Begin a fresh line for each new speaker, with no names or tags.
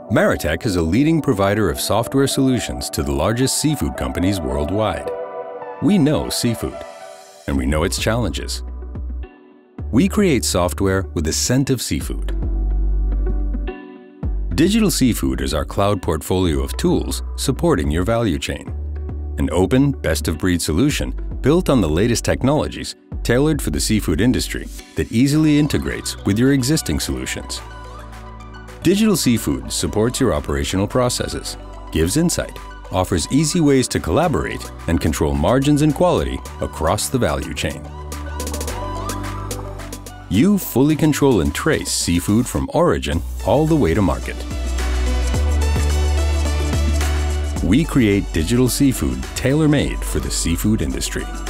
Maritech is a leading provider of software solutions to the largest seafood companies worldwide. We know seafood, and we know its challenges. We create software with the scent of seafood. Digital Seafood is our cloud portfolio of tools supporting your value chain. An open, best-of-breed solution built on the latest technologies tailored for the seafood industry that easily integrates with your existing solutions. Digital Seafood supports your operational processes, gives insight, offers easy ways to collaborate and control margins and quality across the value chain. You fully control and trace seafood from origin all the way to market. We create Digital Seafood tailor-made for the seafood industry.